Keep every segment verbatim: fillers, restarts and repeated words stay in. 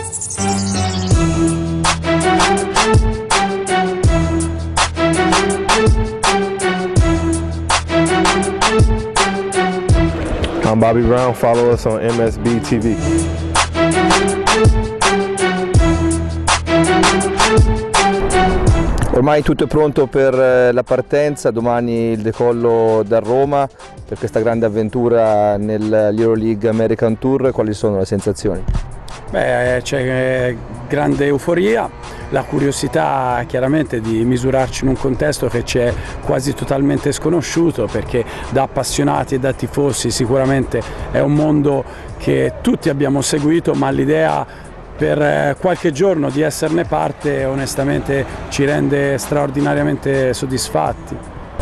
I'm Bobby Brown, follow us on M S B T V. Ormai tutto è pronto per la partenza, domani il decollo da Roma per questa grande avventura nell'Euroleague American Tour. Quali sono le sensazioni? Beh, c'è grande euforia, la curiosità chiaramente di misurarci in un contesto che ci è quasi totalmente sconosciuto, perché da appassionati e da tifosi sicuramente è un mondo che tutti abbiamo seguito, ma l'idea per qualche giorno di esserne parte onestamente ci rende straordinariamente soddisfatti.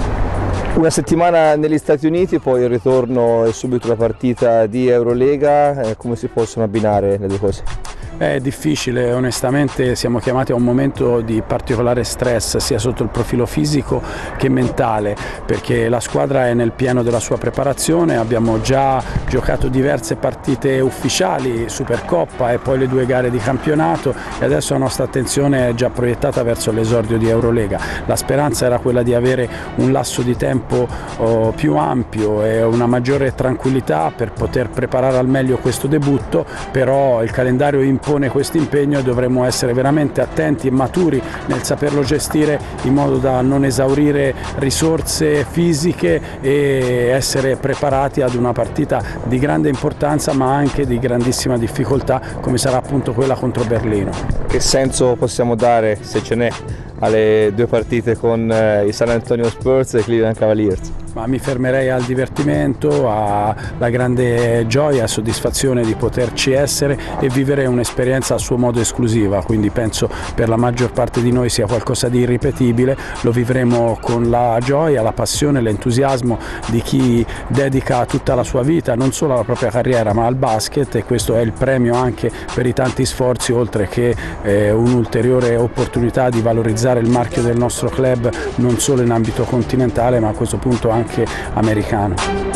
Una settimana negli Stati Uniti, poi il ritorno e subito la partita di Eurolega, eh, come si possono abbinare le due cose? È difficile, onestamente siamo chiamati a un momento di particolare stress sia sotto il profilo fisico che mentale, perché la squadra è nel pieno della sua preparazione, abbiamo già giocato diverse partite ufficiali, Supercoppa e poi le due gare di campionato, e adesso la nostra attenzione è già proiettata verso l'esordio di Eurolega. La speranza era quella di avere un lasso di tempo oh, più ampio e una maggiore tranquillità per poter preparare al meglio questo debutto, però il calendario impone questo impegno e dovremo essere veramente attenti e maturi nel saperlo gestire in modo da non esaurire risorse fisiche e essere preparati ad una partita di grande importanza ma anche di grandissima difficoltà come sarà appunto quella contro Berlino. Che senso possiamo dare, se ce n'è, alle due partite con eh, i San Antonio Spurs e i Cleveland Cavaliers? Ma mi fermerei al divertimento, alla grande gioia e soddisfazione di poterci essere e vivere un'esperienza a suo modo esclusiva, quindi penso per la maggior parte di noi sia qualcosa di irripetibile. Lo vivremo con la gioia, la passione, l'entusiasmo di chi dedica tutta la sua vita non solo alla propria carriera ma al basket, e questo è il premio anche per i tanti sforzi, oltre che eh, un'ulteriore opportunità di valorizzare il marchio del nostro club non solo in ambito continentale ma a questo punto anche americano.